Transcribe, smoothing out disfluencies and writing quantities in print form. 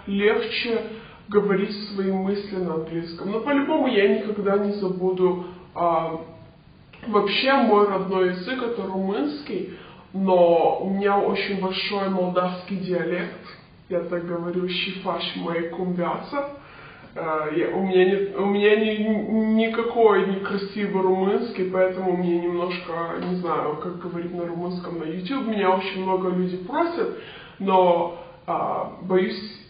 легче говорить свои мысли на английском. Но по-любому я никогда не забуду вообще мой родной язык, это румынский, но у меня очень большой молдавский диалект. Я так говорю, «Щифаш моей кумбяца». У меня никакой некрасивый румынский, поэтому мне немножко, не знаю, как говорить на румынском на YouTube. Меня очень много людей просят, но боюсь,